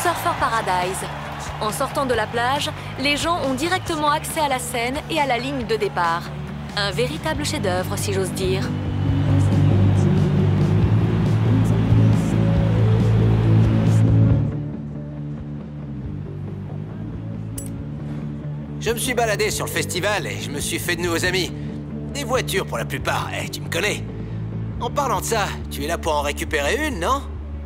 Surfer Paradise. En sortant de la plage, les gens ont directement accès à la Seine et à la ligne de départ. Un véritable chef-d'œuvre, si j'ose dire. Je me suis baladé sur le festival et je me suis fait de nouveaux amis. Des voitures pour la plupart, tu me connais. En parlant de ça, tu es là pour en récupérer une, non?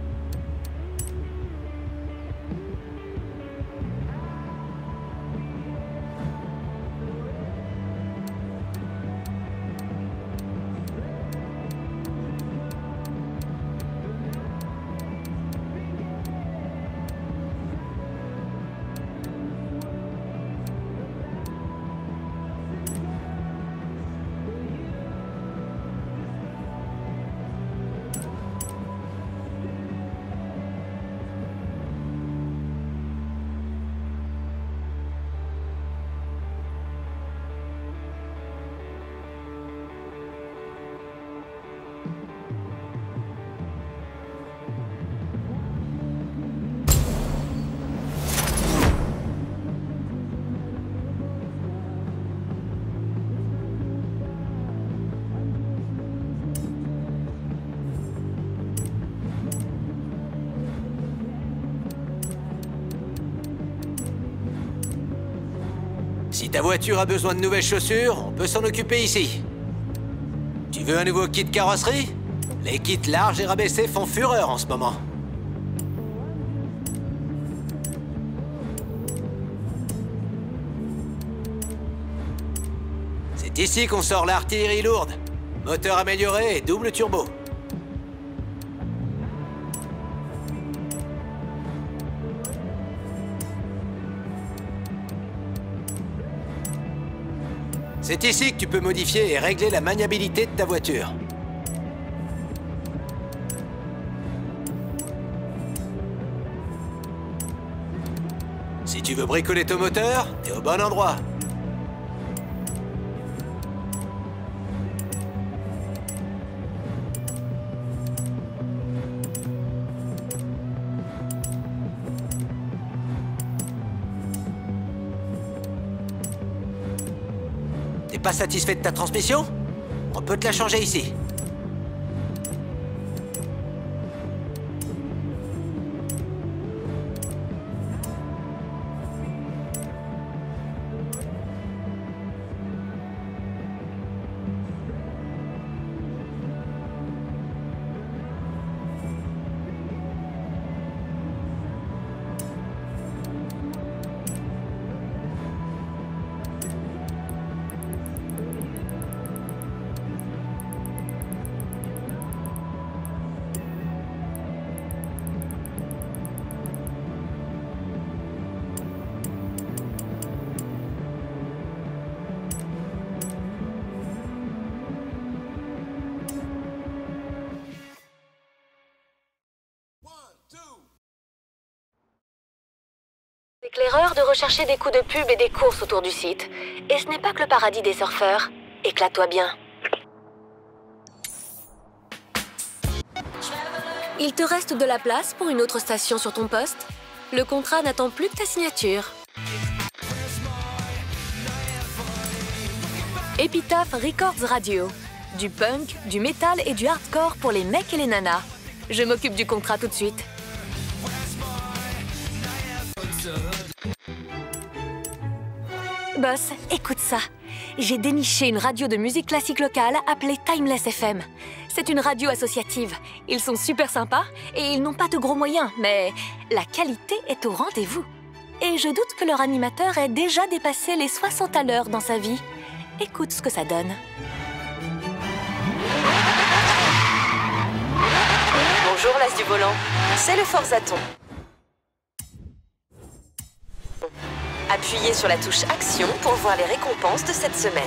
Si ta voiture a besoin de nouvelles chaussures, on peut s'en occuper ici. Tu veux un nouveau kit carrosserie? Les kits larges et rabaissés font fureur en ce moment. C'est ici qu'on sort l'artillerie lourde. Moteur amélioré et double turbo. C'est ici que tu peux modifier et régler la maniabilité de ta voiture. Si tu veux bricoler ton moteur, t'es au bon endroit. T'es pas satisfait de ta transmission? On peut te la changer ici. C'est l'erreur de rechercher des coups de pub et des courses autour du site. Et ce n'est pas que le paradis des surfeurs. Éclate-toi bien. Il te reste de la place pour une autre station sur ton poste. Le contrat n'attend plus que ta signature. Epitaph Records Radio. Du punk, du métal et du hardcore pour les mecs et les nanas. Je m'occupe du contrat tout de suite. Boss, écoute ça. J'ai déniché une radio de musique classique locale appelée Timeless FM. C'est une radio associative. Ils sont super sympas et ils n'ont pas de gros moyens, mais la qualité est au rendez-vous. Et je doute que leur animateur ait déjà dépassé les 60 à l'heure dans sa vie. Écoute ce que ça donne. Bonjour l'as du volant, c'est le Forzaton. Appuyez sur la touche Action pour voir les récompenses de cette semaine.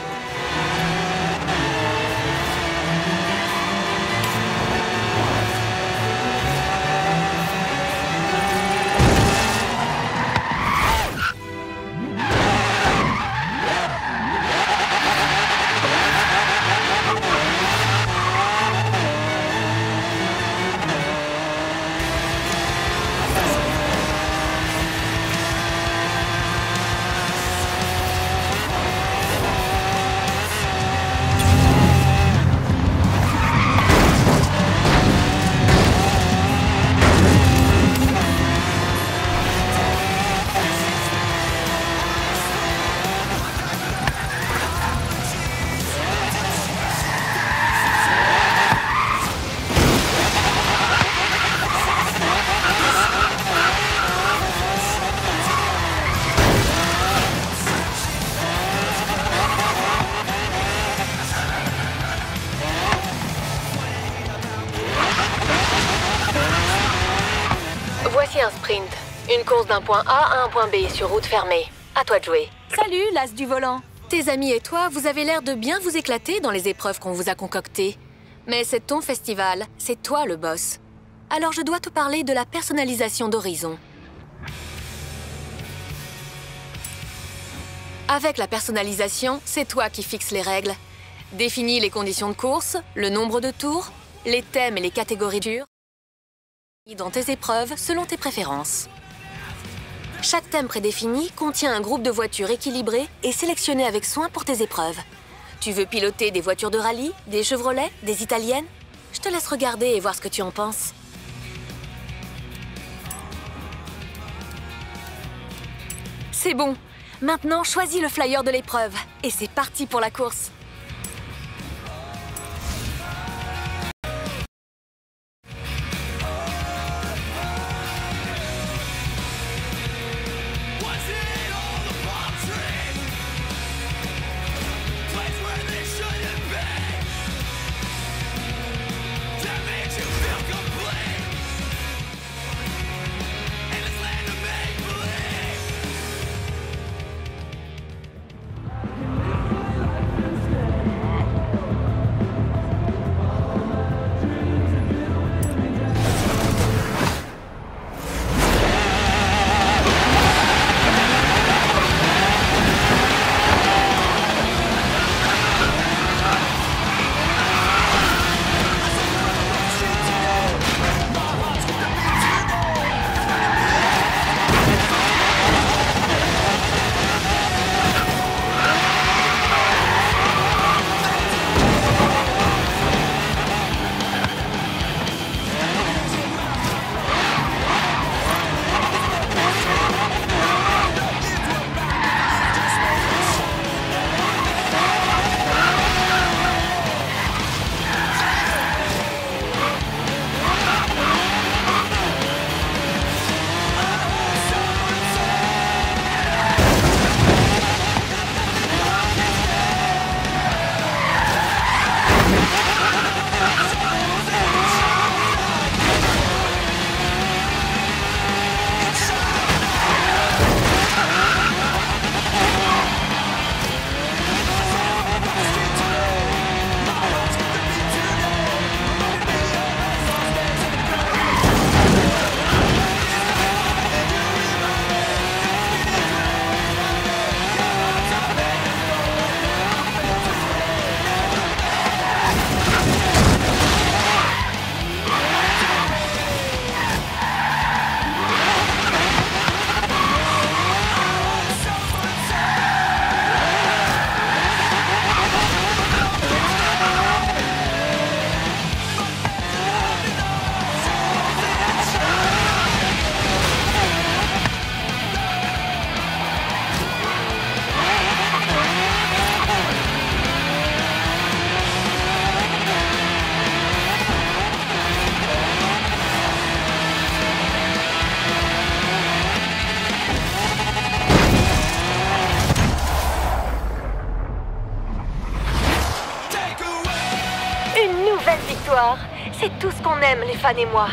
un sprint. Une course d'un point A à un point B sur route fermée. À toi de jouer. Salut, l'as du volant. Tes amis et toi, vous avez l'air de bien vous éclater dans les épreuves qu'on vous a concoctées. Mais c'est ton festival, c'est toi le boss. Alors je dois te parler de la personnalisation d'Horizon. Avec la personnalisation, c'est toi qui fixes les règles. Définis les conditions de course, le nombre de tours, les thèmes et les catégories dures dans tes épreuves selon tes préférences. Chaque thème prédéfini contient un groupe de voitures équilibrées et sélectionnées avec soin pour tes épreuves. Tu veux piloter des voitures de rallye, des Chevrolet, des italiennes? Je te laisse regarder et voir ce que tu en penses. C'est bon. Maintenant, choisis le flyer de l'épreuve. Et c'est parti pour la course. C'est tout ce qu'on aime, les fans et moi.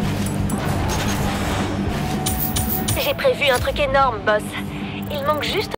J'ai prévu un truc énorme, boss. Il manque juste